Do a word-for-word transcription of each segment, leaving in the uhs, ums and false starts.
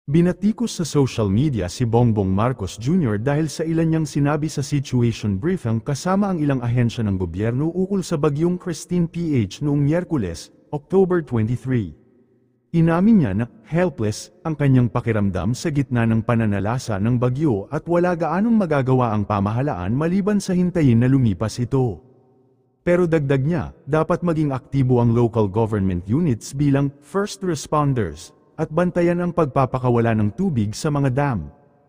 Binatikos sa social media si Bongbong Marcos Junior dahil sa ilan niyang sinabi sa situation briefing kasama ang ilang ahensya ng gobyerno ukol sa bagyong Christine P H noong Miyerkules, October twenty-third. Inamin niya na helpless ang kanyang pakiramdam sa gitna ng pananalasa ng bagyo at wala gaanong magagawa ang pamahalaan maliban sa hintayin na lumipas ito. Pero dagdag niya, dapat maging aktibo ang local government units bilang first responders at bantayan ang pagpapakawala ng tubig sa mga dam.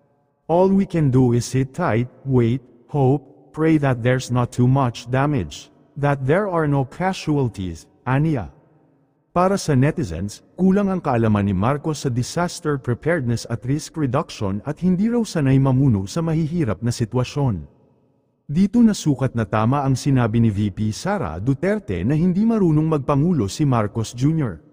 All we can do is sit tight, wait, hope, pray that there's not too much damage, that there are no casualties, aniya. Para sa netizens, kulang ang kaalaman ni Marcos sa disaster preparedness at risk reduction at hindi raw sanay mamuno sa mahihirap na sitwasyon. Dito nasukat na tama ang sinabi ni V P Sara Duterte na hindi marunong magpangulo si Marcos Junior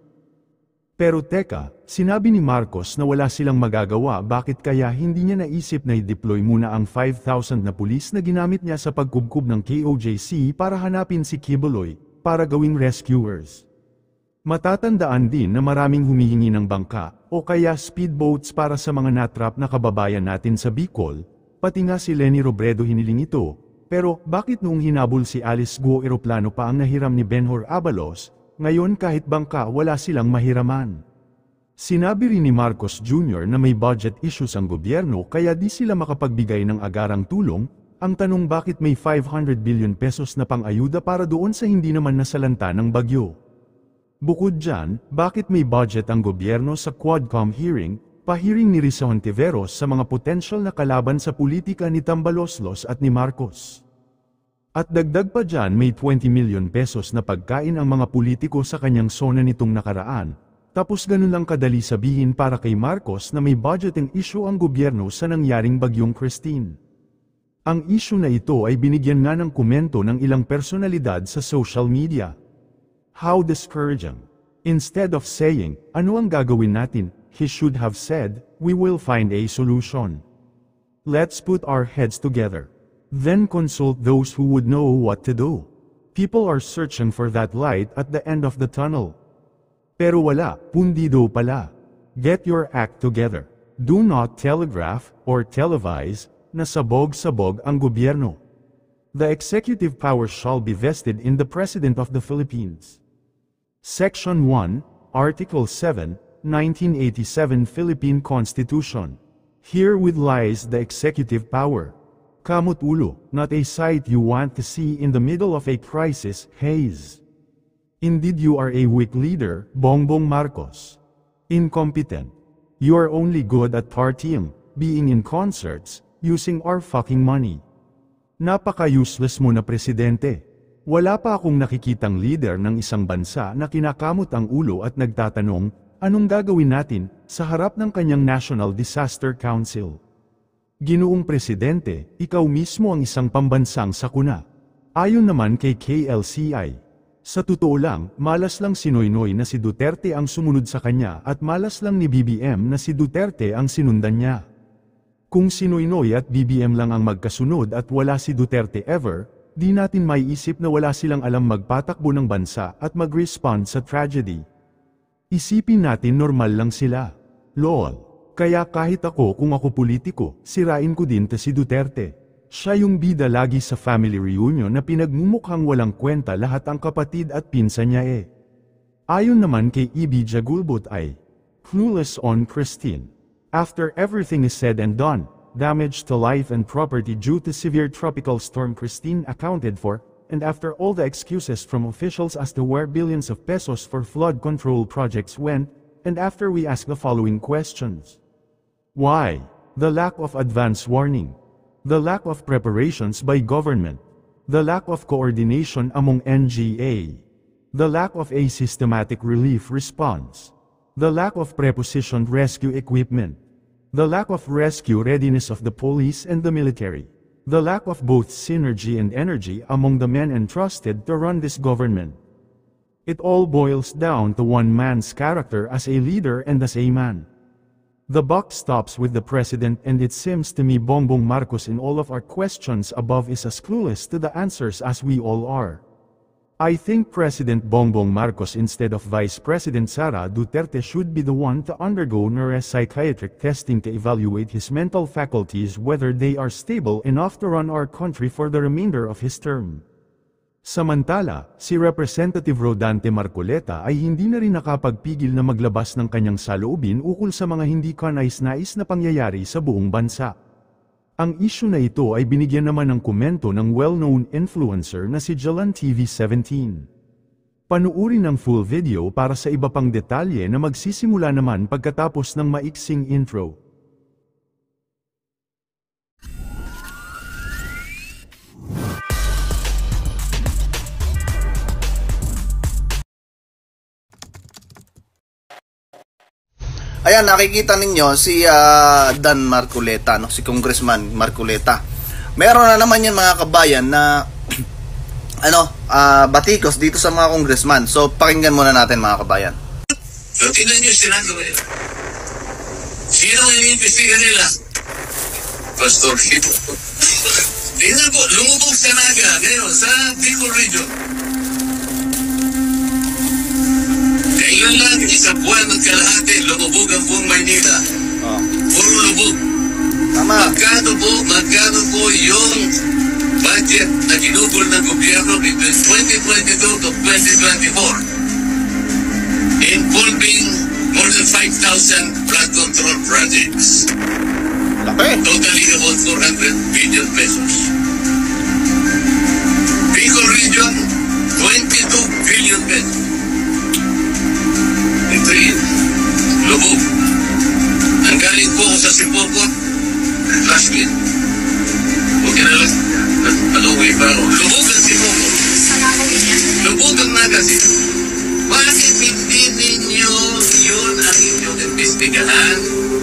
Pero teka, sinabi ni Marcos na wala silang magagawa, bakit kaya hindi niya naisip na i-deploy muna ang five thousand na pulis na ginamit niya sa pagkubkob ng K O J C para hanapin si Kibuloy, para gawing rescuers? Matatandaan din na maraming humihingi ng bangka, o kaya speedboats para sa mga natrap na kababayan natin sa Bicol, pati nga si Leni Robredo hiniling ito, pero bakit noong hinabol si Alice Guo eroplano pa ang nahiram ni Benhur Abalos, ngayon kahit bangka wala silang mahiraman? Sinabi rin ni Marcos Junior na may budget issues ang gobyerno kaya di sila makapagbigay ng agarang tulong. Ang tanong, bakit may five hundred billion pesos na pang-ayuda para doon sa hindi naman nasalanta ng bagyo? Bukod dyan, bakit may budget ang gobyerno sa Quadcom hearing, pa-hearing ni Risa Hontiveros sa mga potensyal na kalaban sa politika ni Tambaloslos at ni Marcos? At dagdag pa dyan, may twenty million pesos na pagkain ang mga politiko sa kanyang sona nitong nakaraan, tapos ganun lang kadali sabihin para kay Marcos na may budgeting issue ang gobyerno sa nangyaring bagyong Christine. Ang issue na ito ay binigyan nga ng komento ng ilang personalidad sa social media. How discouraging. Instead of saying, ano ang gagawin natin, he should have said, we will find a solution. Let's put our heads together. Then consult those who would know what to do. People are searching for that light at the end of the tunnel. Pero wala, pundido pala. Get your act together. Do not telegraph or televise na sabog-sabog ang gobyerno. The executive power shall be vested in the President of the Philippines. Section one, Article seven, nineteen eighty-seven Philippine Constitution. Herewith lies the executive power. Kamot ulo, not a sight you want to see in the middle of a crisis, Hayes. Indeed you are a weak leader, Bongbong Marcos. Incompetent. You are only good at partying, being in concerts, using our fucking money. Napaka-useless mo na presidente. Wala pa akong nakikitang leader ng isang bansa na kinakamot ang ulo at nagtatanong, anong gagawin natin, sa harap ng kanyang National Disaster Council. Ginoong Presidente, ikaw mismo ang isang pambansang sakuna. Ayon naman kay K L C I. Sa totoo lang, malas lang si Noynoy na si Duterte ang sumunod sa kanya at malas lang ni B B M na si Duterte ang sinundan niya. Kung si Noynoy at B B M lang ang magkasunod at wala si Duterte ever, di natin maiisip na wala silang alam magpatakbo ng bansa at mag-respond sa tragedy. Isipin natin normal lang sila. Lol. Kaya kahit ako kung ako politiko, sirain ko din ta si Duterte. Siya yung bida lagi sa family reunion na pinagmumukhang walang kwenta lahat ang kapatid at pinsan niya eh. Ayon naman kay E B Jagulbot ay, clueless on Christine. After everything is said and done, damage to life and property due to severe tropical storm Christine accounted for, and after all the excuses from officials as to where billions of pesos for flood control projects went, and after we ask the following questions. Why? The lack of advance warning. The lack of preparations by government. The lack of coordination among N G A. The lack of a systematic relief response. The lack of prepositioned rescue equipment. The lack of rescue readiness of the police and the military. The lack of both synergy and energy among the men entrusted to run this government. It all boils down to one man's character as a leader and as a man. The buck stops with the president, and it seems to me Bongbong Marcos in all of our questions above is as clueless to the answers as we all are. I think President Bongbong Marcos instead of Vice President Sara Duterte should be the one to undergo neuropsychiatric testing to evaluate his mental faculties whether they are stable enough to run our country for the remainder of his term. Samantala, si Representative Rodante Marcoleta ay hindi na rin nakapagpigil na maglabas ng kanyang saloobin ukol sa mga hindi kanais-nais na pangyayari sa buong bansa. Ang issue na ito ay binigyan naman ng komento ng well-known influencer na si Jalan T V seventeen. Panuuri ng full video para sa iba pang detalye na magsisimula naman pagkatapos ng maiksing intro. Ayan, nakikita ninyo si uh, Dan Marcoleta, no? Si Congressman Marcoleta. Meron na naman yan mga kabayan na ano, uh, batikos dito sa mga congressman. So, pakinggan muna natin mga kabayan. So, tingnan nyo yung Senado ngayon. Sino ang iniimbestiga nila? Pastor Hito. Tingnan po, lumubog sa Naga ngayon sa Bicol Region. Kailan lang, isang buwan at kalahati, lumubog ang buong Maynila. Oh. Puro lubog. Tama. Magkano po, magkano po yung budget na ginugol ng gobyerno between twenty twenty-two to twenty twenty-four involving more than five thousand flood control projects. Laki. Totally about four hundred billion pesos. Bicol Region, twenty-two billion pesos. Ito yun, lubog. Nanggaling po ako sa Sipocot last week. Huwag ka na lang, alaway pa ako. Lubog ang Sipocot. Lubog ang Naga. Bakit hindi ninyo yun ang inyong imbestigahan?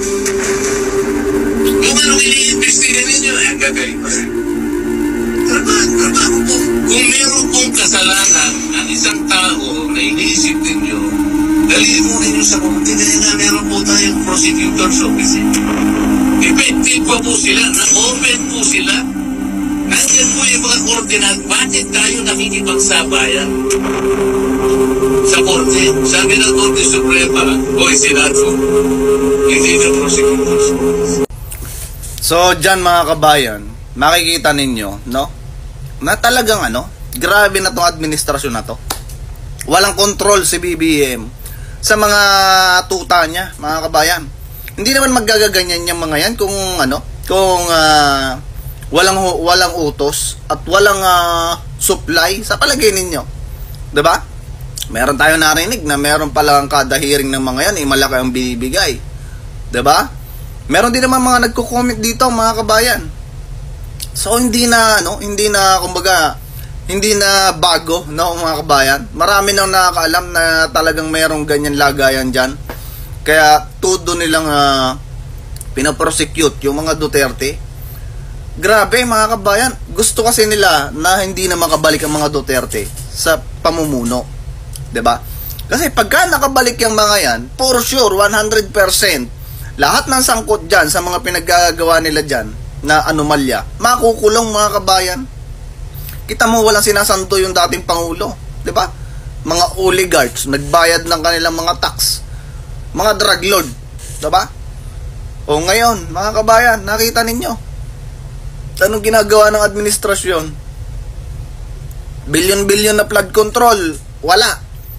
Kung anong iniimbestigahan ninyo, ay gagawin pa rin. Trabaho, trabaho po. Kung meron pong kasalanan ang isang tao na iniisip ninyo, dalhin mo ninyo sa komite na meron po tayong prosecutor's office. Effective pa po sila, na-open po sila. Nandiyan po yung mga koordinat, bakit tayo nakikipagsabayan sa korte? Sabi ng Korte Suprema o Senado, hindi na prosecutor's office. So, dyan mga kabayan, makikita ninyo, no? Na talagang ano, grabe na tong administrasyon na to. Walang control si B B M sa mga tuta niya, mga kabayan. Hindi naman maggagaganyan yung mga yan kung ano, kung uh, walang walang utos at walang uh, supply sa palagay ninyo. 'Di ba? Meron tayong narinig na meron pala ang kada hearing ng mga yan, eh, malaki ang binibigay. 'Di ba? Meron din naman mga nagko-comment dito, mga kabayan. So hindi na ano, hindi na kumbaga hindi na bago, no, mga kabayan. Marami nang nakakaalam na talagang mayroong ganyan lagayan dyan. Kaya todo nilang uh, pinaprosecute yung mga Duterte. Grabe mga kabayan, gusto kasi nila na hindi na makabalik ang mga Duterte sa pamumuno, 'di ba? Kasi pagka nakabalik yung mga yan, for sure one hundred percent lahat ng sangkot dyan sa mga pinaggagawa nila dyan na anomalya, makukulong mga kabayan. Kita mo walang sinasanto yung dating Pangulo, 'di ba? Mga oligarchs nagbayad ng kanilang mga tax. Mga drug lord, 'di ba? O ngayon, mga kabayan, nakita ninyo anong ginagawa ng administrasyon? Bilyon-bilyon na flood control, wala.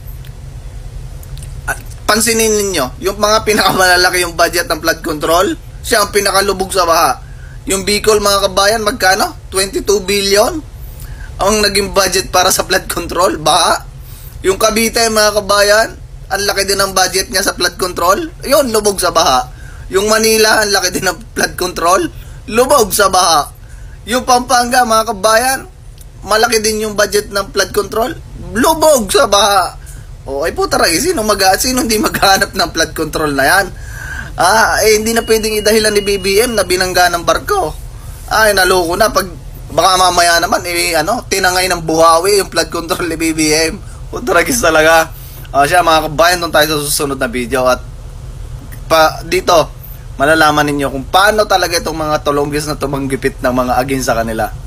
At pansinin ninyo, yung mga pinakamalalaki yung budget ng flood control, siya ang pinakalubog sa baha. Yung Bicol, mga kabayan, magkano? twenty-two billion ang naging budget para sa flood control, baha. Yung Cavite, mga kabayan, ang laki din ng budget niya sa flood control. Yun, lubog sa baha. Yung Manila, ang laki din ng flood control, lubog sa baha. Yung Pampanga, mga kabayan, malaki din yung budget ng flood control, lubog sa baha. O ay puta rin, sino, mag sino hindi maghanap ng flood control na yan? Ah, eh hindi na pwedeng idahilan ni B B M na binangga ng barko. Ay, naloko na. Pag baka mamaya naman, eh, ano, tinangay ng buhawi yung flood control ni B B M. Puta rin talaga. Uh, siya, mga kabayan, doon tayo sa susunod na video. At pa, dito, malalaman ninyo kung paano talaga itong mga tulonggis na tumanggipit ng mga agin sa kanila.